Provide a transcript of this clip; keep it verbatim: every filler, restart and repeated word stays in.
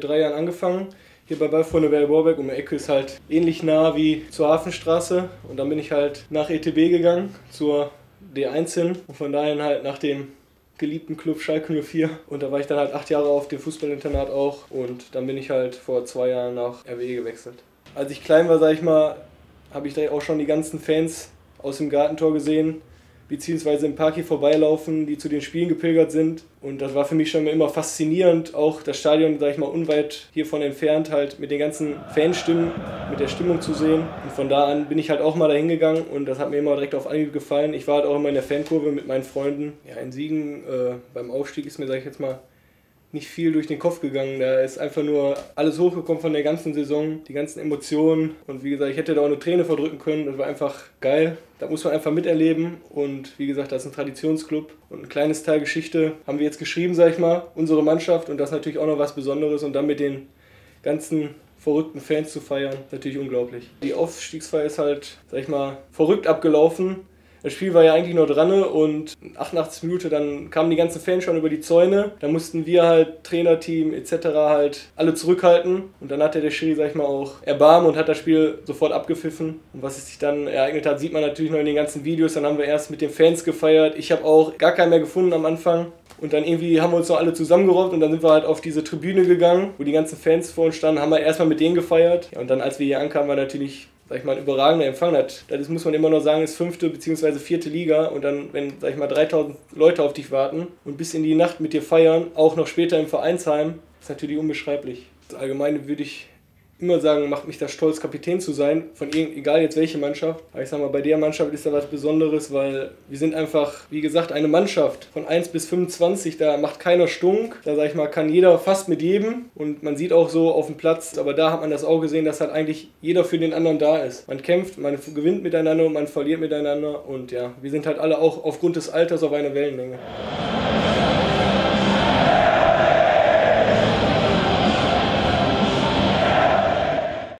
mit drei Jahren angefangen. Hier bei Ballfreunde Werder-Borbeck, um die Ecke ist halt ähnlich nah wie zur Hafenstraße. Und dann bin ich halt nach E T B gegangen, zur D eins hin. Und von daher halt nach dem geliebten Club Schalke null vier. Und da war ich dann halt acht Jahre auf dem Fußballinternat auch. Und dann bin ich halt vor zwei Jahren nach R W E gewechselt. Als ich klein war, sag ich mal, habe ich da auch schon die ganzen Fans aus dem Gartentor gesehen, beziehungsweise im Park hier vorbeilaufen, die zu den Spielen gepilgert sind. Und das war für mich schon immer faszinierend, auch das Stadion, sag ich mal, unweit hiervon entfernt, halt mit den ganzen Fanstimmen, mit der Stimmung zu sehen. Und von da an bin ich halt auch mal dahin gegangen und das hat mir immer direkt auf Anhieb gefallen. Ich war halt auch immer in der Fankurve mit meinen Freunden. Ja, in Siegen, äh, beim Aufstieg ist mir, sag ich jetzt mal, nicht viel durch den Kopf gegangen. Da ist einfach nur alles hochgekommen von der ganzen Saison, die ganzen Emotionen. Und wie gesagt, ich hätte da auch eine Träne verdrücken können. Das war einfach geil. Da muss man einfach miterleben. Und wie gesagt, das ist ein Traditionsclub. Und ein kleines Teil Geschichte haben wir jetzt geschrieben, sag ich mal, unsere Mannschaft. Und das ist natürlich auch noch was Besonderes. Und dann mit den ganzen verrückten Fans zu feiern, ist natürlich unglaublich. Die Aufstiegsfeier ist halt, sag ich mal, verrückt abgelaufen. Das Spiel war ja eigentlich noch dran und achtundachtzig Minuten, dann kamen die ganzen Fans schon über die Zäune. Da mussten wir halt, Trainerteam et cetera halt alle zurückhalten. Und dann hatte der Schiri, sag ich mal, auch Erbarmen und hat das Spiel sofort abgepfiffen. Und was es sich dann ereignet hat, sieht man natürlich noch in den ganzen Videos. Dann haben wir erst mit den Fans gefeiert. Ich habe auch gar keinen mehr gefunden am Anfang. Und dann irgendwie haben wir uns noch alle zusammengerobbt und dann sind wir halt auf diese Tribüne gegangen, wo die ganzen Fans vor uns standen, haben wir erstmal mit denen gefeiert. Ja, und dann, als wir hier ankamen, war natürlich, sag ich mal, ein überragender Empfang. Das, das muss man immer noch sagen, ist fünfte bzw. vierte Liga. Und dann, wenn, sag ich mal, dreitausend Leute auf dich warten und bis in die Nacht mit dir feiern, auch noch später im Vereinsheim, ist natürlich unbeschreiblich. Allgemein würde ich immer sagen, macht mich das stolz, Kapitän zu sein, von irgend, egal jetzt welche Mannschaft. Aber ich sag mal, bei der Mannschaft ist da was Besonderes, weil wir sind einfach, wie gesagt, eine Mannschaft von eins bis fünfundzwanzig, da macht keiner Stunk. Da, sag ich mal, kann jeder fast mit jedem und man sieht auch so auf dem Platz, aber da hat man das auch gesehen, dass halt eigentlich jeder für den anderen da ist. Man kämpft, man gewinnt miteinander und man verliert miteinander und ja, wir sind halt alle auch aufgrund des Alters auf einer Wellenlänge.